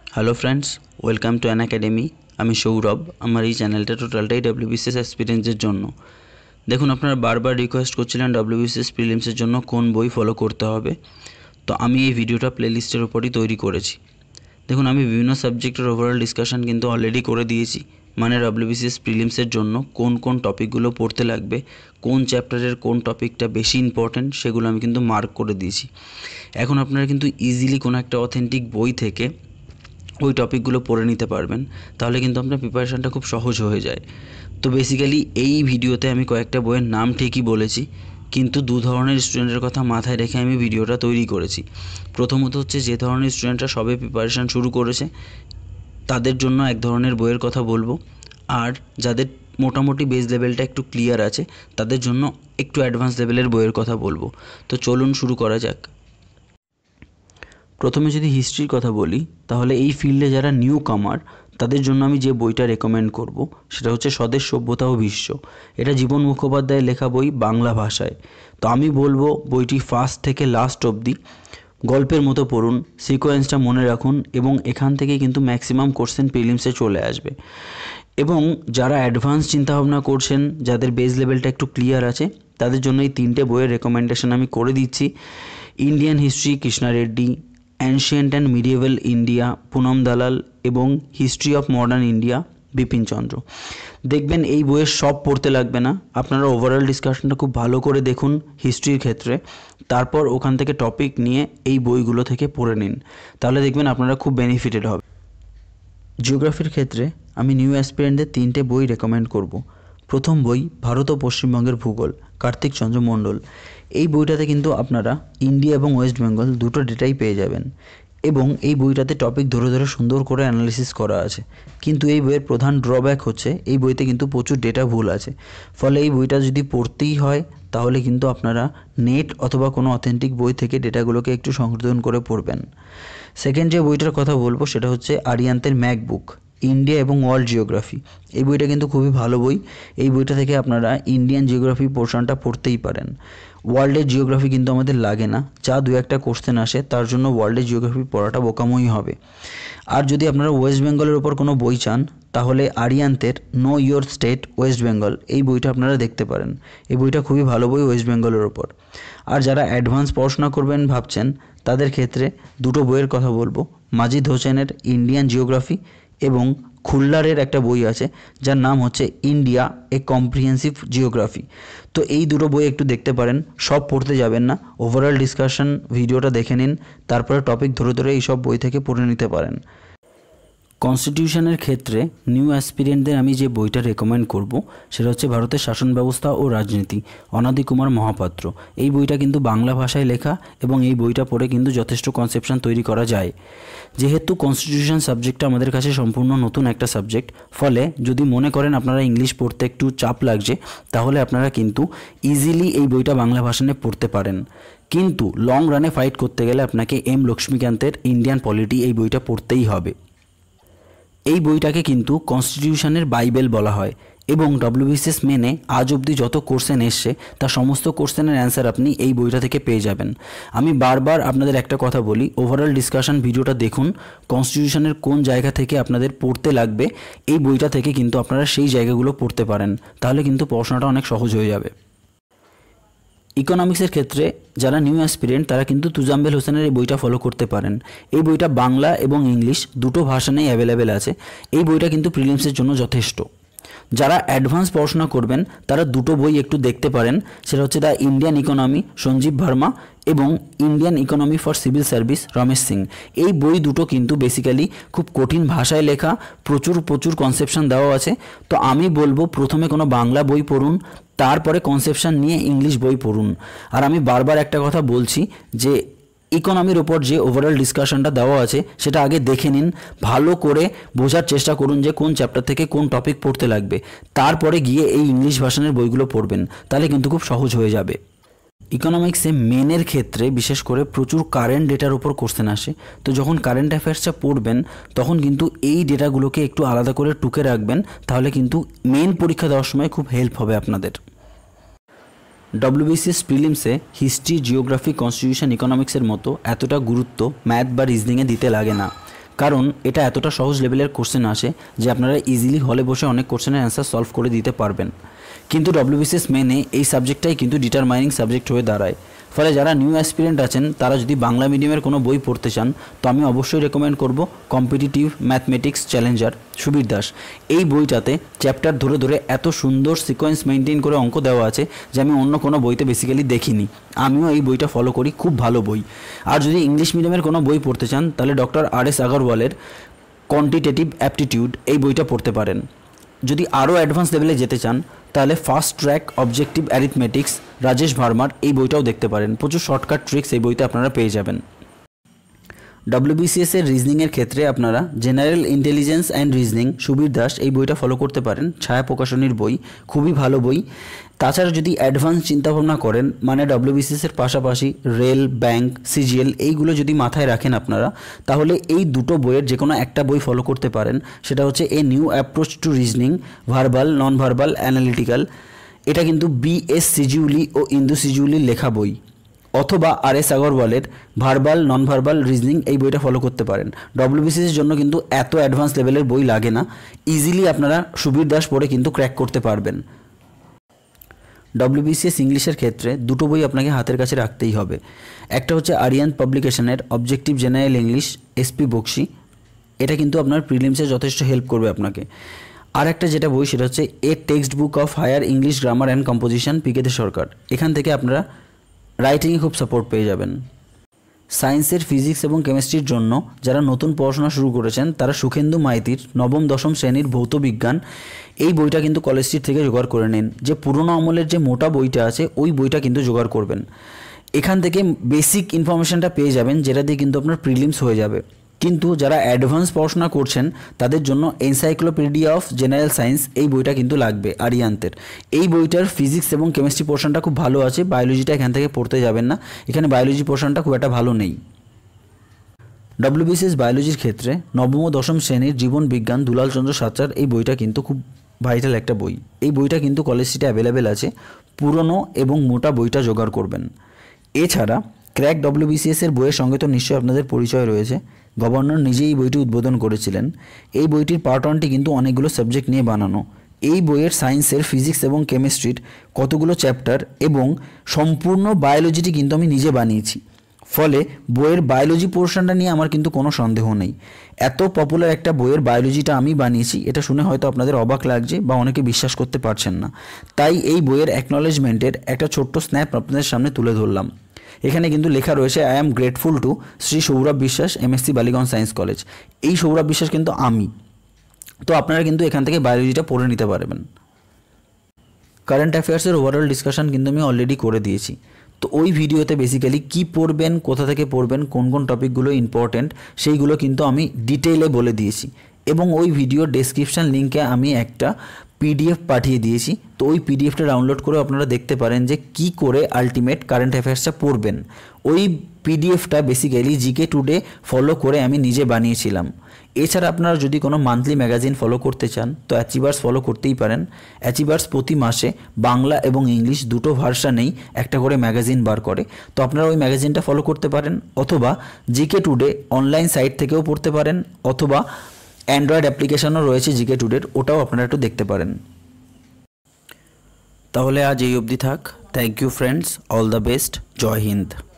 Hello friends, welcome to an academy. আমি সৌরভ। আমার এই চ্যানেলটা টোটালটাই WBCS এক্সপিরিয়েন্সের জন্য। দেখুন, আপনারা বারবার রিকোয়েস্ট করছিলেন WBCS প্রিলিমসের জন্য কোন বই ফলো করতে হবে, তো আমি এই ভিডিওটা প্লেলিস্টের উপরই তৈরি করেছি। দেখুন, আমি বিভিন্ন সাবজেক্টের ওভারঅল ডিসকাশন কিন্তু অলরেডি করে দিয়েছি, মানে WBCS প্রিলিমসের জন্য কোন কোন টপিকগুলো পড়তে লাগবে, কোন চ্যাপ্টারের কোন টপিকটা বেশি ইম্পর্ট্যান্ট, সেগুলো আমি কিন্তু মার্ক করে দিয়েছি। এখন আপনারা কিন্তু ইজিলি কোনো একটা অথেন্টিক বই থেকে ওই টপিকগুলো পড়ে নিতে পারবেন, তাহলে কিন্তু আপনার প্রিপারেশানটা খুব সহজ হয়ে যায়। তো বেসিক্যালি এই ভিডিওতে আমি কয়েকটা বইয়ের নাম ঠিকই বলেছি, কিন্তু দু ধরনের স্টুডেন্টের কথা মাথায় রেখে আমি ভিডিওটা তৈরি করেছি। প্রথমত হচ্ছে, যে ধরনের স্টুডেন্টরা সবে প্রিপারেশান শুরু করেছে তাদের জন্য এক ধরনের বইয়ের কথা বলবো, আর যাদের মোটামুটি বেস লেভেলটা একটু ক্লিয়ার আছে তাদের জন্য একটু অ্যাডভান্স লেভেলের বইয়ের কথা বলবো। তো চলুন শুরু করা যাক। প্রথমে যদি হিস্ট্রির কথা বলি, তাহলে এই ফিল্ডে যারা নিউ কামার তাদের জন্য আমি যে বইটা রেকমেন্ড করব সেটা হচ্ছে স্বদেশ সভ্যতা ও বিশ্ব। এটা জীবন মুখোপাধ্যায়ের লেখা বই, বাংলা ভাষায়। তো আমি বলবো বইটি ফার্স্ট থেকে লাস্ট অবধি গল্পের মতো পড়ুন, সিকোয়েন্সটা মনে রাখুন, এবং এখান থেকে কিন্তু ম্যাক্সিমাম কোশ্চেন প্রিলিমসে চলে আসবে। এবং যারা অ্যাডভান্স চিন্তাভাবনা করছেন, যাদের বেস লেভেলটা একটু ক্লিয়ার আছে, তাদের জন্য এই তিনটে বইয়ের রেকমেন্ডেশন আমি করে দিচ্ছি। Indian history Krishna Reddy, ancient and medieval India Poonam Dalal, এবং history of modern India Bipin Chandra. দেখবেন এই বইয়ের সব পড়তে লাগবে না, আপনারা ওভারঅল ডিসকাশনটা খুব ভালো করে দেখুন হিস্ট্রির ক্ষেত্রে, তারপর ওখান থেকে টপিক নিয়ে এই বইগুলো থেকে পড়ে নিন, তাহলে দেখবেন আপনারা খুব বেনিফিটেড হবে। জিওগ্রাফির ক্ষেত্রে আমি নিউ অ্যাসপিরেন্টদের তিনটে বই রেকমেন্ড করব। প্রথম বই ভারত ও পশ্চিমবঙ্গের ভূগোল, কার্তিক চন্দ্র মণ্ডল। এই বইটাতে কিন্তু আপনারা ইন্ডিয়া এবং ওয়েস্ট বেঙ্গল দুটো ডেটাই পেয়ে যাবেন, এবং এই বইটাতে টপিক ধরে ধরে সুন্দর করে অ্যানালিসিস করা আছে। কিন্তু এই বইয়ের প্রধান ড্রব্যাক হচ্ছে এই বইতে কিন্তু প্রচুর ডেটা ভুল আছে, ফলে এই বইটা যদি পড়তেই হয় তাহলে কিন্তু আপনারা নেট অথবা কোনো অথেন্টিক বই থেকে ডেটাগুলোকে একটু সংশোধন করে পড়বেন। সেকেন্ড যে বইটার কথা বলবো সেটা হচ্ছে আরিয়ান্তের ম্যাক বুক, ইন্ডিয়া এবং ওয়ার্ল্ড জিওগ্রাফি। এই বইটা কিন্তু খুবই ভালো বই। এই বইটা থেকে আপনারা ইন্ডিয়ান জিওগ্রাফি পোর্শনটা পড়তেই পারেন। ওয়ার্ল্ডের জিওগ্রাফি কিন্তু আমাদের লাগে না, যা দু একটা কোশ্চেন আসে তার জন্য ওয়ার্ল্ডের জিওগ্রাফি পড়াটা বোকামোই হবে। আর যদি আপনারা ওয়েস্ট বেঙ্গলের ওপর কোনো বই চান, তাহলে আরিয়ান্তের know your state west Bengal এই বইটা আপনারা দেখতে পারেন। এই বইটা খুবই ভালো বই ওয়েস্ট বেঙ্গলের ওপর। আর যারা অ্যাডভান্স পড়াশোনা করবেন ভাবছেন, তাদের ক্ষেত্রে দুটো বইয়ের কথা বলবো, মাজিদ হোসেনের ইন্ডিয়ান জিওগ্রাফি এবং খুল্লারের একটা বই আছে যার নাম হচ্ছে ইন্ডিয়া এ কম্প্রিহেন্সিভ জিওগ্রাফি। তো এই দুটো বই একটু দেখতে পারেন, সব পড়তে যাবেন না, ওভারঅল ডিসকাশন ভিডিওটা দেখে নিন, তারপরে টপিক ধরে ধরে এই সব বই থেকে পড়ে নিতে পারেন। কনস্টিটিউশনের ক্ষেত্রে নিউ অ্যাসপিরেন্টদের আমি যে বইটা রেকমেন্ড করব সেটা হচ্ছে ভারতের শাসন ব্যবস্থা ও রাজনীতি, অনাদি কুমার মহাপাত্র। এই বইটা কিন্তু বাংলা ভাষায় লেখা, এবং এই বইটা পড়ে কিন্তু যথেষ্ট কনসেপশন তৈরি করা যায়। যেহেতু কনস্টিটিউশন সাবজেক্টটা আমাদের কাছে সম্পূর্ণ নতুন একটা সাবজেক্ট, ফলে যদি মনে করেন আপনারা ইংলিশ পড়তে একটু চাপ লাগছে, তাহলে আপনারা কিন্তু ইজিলি এই বইটা বাংলা ভাষায় পড়তে পারেন। কিন্তু লং রানে ফাইট করতে গেলে আপনাকে এম লক্ষ্মীকান্তের ইন্ডিয়ান পলিটি এই বইটা পড়তেই হবে। এই বইটাকে কিন্তু কনস্টিটিউশনের বাইবেল বলা হয়, এবং WBCS মেনে আজ অবধি যত কোশ্চেন এসছে তার সমস্ত কোশ্চেনের অ্যান্সার আপনি এই বইটা থেকে পেয়ে যাবেন। আমি বারবার আপনাদের একটা কথা বলি, ওভারঅল ডিসকাশন ভিডিওটা দেখুন, কনস্টিটিউশনের কোন জায়গা থেকে আপনাদের পড়তে লাগবে এই বইটা থেকে কিন্তু আপনারা সেই জায়গাগুলো পড়তে পারেন, তাহলে কিন্তু পড়াশোনাটা অনেক সহজ হয়ে যাবে। ইকোনমিক্সের ক্ষেত্রে যারা নিউ অ্যাসপিরেন্ট তারা কিন্তু তুজাম্বেল হোসেনের এই বইটা ফলো করতে পারেন। এই বইটা বাংলা এবং ইংলিশ দুটো ভাষাতেই অ্যাভেলেবেল আছে। এই বইটা কিন্তু প্রিলিমসের জন্য যথেষ্ট। যারা অ্যাডভান্স পড়াশোনা করবেন তারা দুটো বই একটু দেখতে পারেন, সেটা হচ্ছে the Indian economy Sanjiv Verma এবং Indian economy for civil service Ramesh Singh. এই বই দুটো কিন্তু বেসিক্যালি খুব কঠিন ভাষায় লেখা, প্রচুর কনসেপশন দেওয়া আছে। তো আমি বলবো প্রথমে কোনো বাংলা বই পড়ুন, তারপরে কনসেপশন নিয়ে ইংলিশ বই পড়ুন। আর আমি বারবার একটা কথা বলছি যে ইকোনমির ওপর যে ওভারঅল ডিসকাশনটা দেওয়া আছে সেটা আগে দেখে নিন, ভালো করে বোঝার চেষ্টা করুন যে কোন চ্যাপ্টার থেকে কোন টপিক পড়তে লাগবে, তারপরে গিয়ে এই ইংলিশ ভার্সনের বইগুলো পড়বেন, তাহলে কিন্তু খুব সহজ হয়ে যাবে। ইকোনমিক্সে মেনের ক্ষেত্রে বিশেষ করে প্রচুর কারেন্ট ডেটার উপর কোশ্চেন আসে। তো যখন কারেন্ট অ্যাফেয়ার্সটা পড়বেন তখন কিন্তু এই ডেটাগুলোকে একটু আলাদা করে টুকে রাখবেন, তাহলে কিন্তু মেন পরীক্ষা দেওয়ার সময় খুব হেল্প হবে আপনাদের। WBCS প্রিলিমসে হিস্ট্রি, জিওগ্রাফি, কনস্টিটিউশন, ইকোনমিক্সের মতো এতটা গুরুত্ব ম্যাথ বা রিজনিংয়ে দিতে লাগে না, কারণ এটা এতটা সহজ লেভেলের কোশ্চেন আসে যে আপনারা ইজিলি হলে বসে অনেক কোশ্চেনের অ্যান্সার সলভ করে দিতে পারবেন। কিন্তু WBCS মেনে এই সাবজেক্টটাই কিন্তু ডিটারমাইনিং সাবজেক্ট হয়ে দাঁড়ায়। ফলে যারা নিউ অ্যাসপিরেন্ট আছেন তারা যদি বাংলা মিডিয়ামের কোনো বই পড়তে চান তো আমি অবশ্যই রেকমেন্ড করব competitive mathematics challenger Subir Das. এই বইটাতে চ্যাপ্টার ধরে ধরে এত সুন্দর সিকোয়েন্স মেনটেন করে অঙ্ক দেওয়া আছে যে আমি অন্য কোনো বইতে বেসিক্যালি দেখিনি। আমিও এই বইটা ফলো করি, খুব ভালো বই। আর যদি ইংলিশ মিডিয়ামের কোনো বই পড়তে চান তাহলে ডক্টর RS আগরওয়ালের কোয়ান্টিটেটিভ অ্যাপটিটিউড এই বইটা পড়তে পারেন। যদি আরও অ্যাডভান্স লেভেলে যেতে চান তাহলে fast track objective arithmetics Rajesh ভার্মার এই বইটাও দেখতে পারেন। প্রচুর শর্টকাট ট্রিক্স এই বইতে আপনারা পেয়ে যাবেন। WBCS এর রিজনিংয়ের ক্ষেত্রে আপনারা general intelligence and reasoning Subir Das এই বইটা ফলো করতে পারেন। ছায়া প্রকাশনীর বই, খুবই ভালো বই। তাছাড়া যদি অ্যাডভান্স চিন্তাভাবনা করেন, মানে WBCS এর পাশাপাশি রেল, ব্যাংক, CGL এইগুলো যদি মাথায় রাখেন আপনারা, তাহলে এই দুটো বইয়ের যে কোনো একটা বই ফলো করতে পারেন। সেটা হচ্ছে a new approach to reasoning, verbal, non verbal, analytical. এটা কিন্তু BS সিজিউলি ও ইন্দু সিজিউলির লেখা বই। অথবা RS আগরওয়ালের ভার্বাল, নন ভার্বাল, রিজনিং এই বইটা ফলো করতে পারেন। WBCS এর জন্য কিন্তু এত অ্যাডভান্স লেভেলের বই লাগে না, ইজিলি আপনারা সুবীর দাস পড়ে কিন্তু ক্র্যাক করতে পারবেন। WBCS ইংলিশের ক্ষেত্রে দুটো বই আপনাকে হাতের কাছে রাখতেই হবে। একটা হচ্ছে আরিয়ান পাবলিকেশনের objective general English SP Bakshi, এটা কিন্তু আপনার প্রিলিমসে যথেষ্ট হেল্প করবে আপনাকে। আর একটা যেটা বই সেটা হচ্ছে a text book of higher English grammar and composition PK De Sarkar. এখান থেকে আপনারা রাইটিংয়ে খুব সাপোর্ট পেয়ে যাবেন। সায়েন্সের ফিজিক্স এবং কেমিস্ট্রির জন্য যারা নতুন পড়াশোনা শুরু করেছেন তারা সুখেন্দু মাইতির নবম দশম শ্রেণীর ভৌতবিজ্ঞান এই বইটা কিন্তু কলেজ স্ট্রিট থেকে জোগাড় করে নিন। যে পুরোনো আমলের যে মোটা বইটা আছে ওই বইটা কিন্তু জোগাড় করবেন। এখান থেকে বেসিক ইনফরমেশনটা পেয়ে যাবেন, যেটা দিয়ে কিন্তু আপনার প্রিলিমস হয়ে যাবে। কিন্তু যারা অ্যাডভান্স পড়াশোনা করছেন তাদের জন্য এনসাইক্লোপিডিয়া অফ জেনারেল সায়েন্স এই বইটা কিন্তু লাগবে আরিয়ান্তের। এই বইটার ফিজিক্স এবং কেমিস্ট্রি পোর্শনটা খুব ভালো আছে, বায়োলজিটা এখান থেকে পড়তে যাবেন না, এখানে বায়োলজি পোর্শনটা খুব একটা ভালো নেই। WBCS বায়োলজির ক্ষেত্রে নবম ও দশম শ্রেণীর জীবন বিজ্ঞান দুলাল চন্দ্র সাঁতরার এই বইটা কিন্তু খুব ভাইটাল একটা বই। এই বইটা কিন্তু কলেজ স্ট্রিটে অ্যাভেলেবেল আছে। পুরনো এবং মোটা বইটা জোগাড় করবেন। এছাড়া ক্র্যাক WBCS এর বইয়ের সঙ্গে তো নিশ্চয়ই আপনাদের পরিচয় রয়েছে। গভর্নর নিজেই এই বইটি উদ্বোধন করেছিলেন। এই বইটির পার্ট 1টি কিন্তু অনেকগুলো সাবজেক্ট নিয়ে বানানো। এই বইয়ের সায়েন্সের ফিজিক্স এবং কেমিস্ট্রির কতগুলো চ্যাপ্টার এবং সম্পূর্ণ বায়োলজিটি কিন্তু আমি নিজে বানিয়েছি। ফলে বইয়ের বায়োলজি পোর্শনটা নিয়ে আমার কিন্তু কোনো সন্দেহ নেই। এত পপুলার একটা বইয়ের বায়োলজিটা আমি বানিয়েছি, এটা শুনে হয়তো আপনাদের অবাক লাগছে বা অনেকে বিশ্বাস করতে পারছেন না। তাই এই বইয়ের অ্যাকনলেজমেন্টের একটা ছোট্ট স্ন্যাপ আপনাদের সামনে তুলে ধরলাম। এখানে কিন্তু লেখা রয়েছে I am grateful to Shri Sourav Biswas MSc Ballygunge science college. এই সৌরভ বিশ্বাস কিন্তু আমি। তো আপনারা কিন্তু এখান থেকে বায়োলজিটা পড়ে নিতে পারবেন। কারেন্ট অ্যাফেয়ার্সের ওভারঅল ডিসকাশন কিন্তু আমি অলরেডি করে দিয়েছি। তো ওই ভিডিওতে বেসিক্যালি কী পড়বেন, কোথা থেকে পড়বেন, কোন কোন টপিকগুলো ইম্পর্টেন্ট সেইগুলো কিন্তু আমি ডিটেইলে বলে দিয়েছি। এবং ওই ভিডিও ডেসক্রিপশান লিঙ্কে আমি একটা PDF পাঠিয়ে দিয়েছি। তো ওই PDFটা ডাউনলোড করে আপনারা দেখতে পারেন যে কি করে আলটিমেট কারেন্ট অ্যাফেয়ার্সটা পড়বেন। ওই PDFটা বেসিক্যালি GK টুডে ফলো করে আমি নিজে বানিয়েছিলাম। এছাড়া আপনারা যদি কোনো মান্থলি ম্যাগাজিন ফলো করতে চান তো অ্যাচিভার্স ফলো করতেই পারেন। অ্যাচিভার্স প্রতি মাসে বাংলা এবং ইংলিশ দুটো ভার্সানেই একটা করে ম্যাগাজিন বার করে। তো আপনারা ওই ম্যাগাজিনটা ফলো করতে পারেন, অথবা GK টুডে অনলাইন সাইট থেকেও পড়তে পারেন, অথবা অ্যান্ড্রয়েড অ্যাপ্লিকেশনও রয়েছে GK টুডের, ওটাও আপনারা একটু দেখতে পারেন। তাহলে আজ এই অবধি থাক। Thank you friends, all the best, জয় হিন্দ।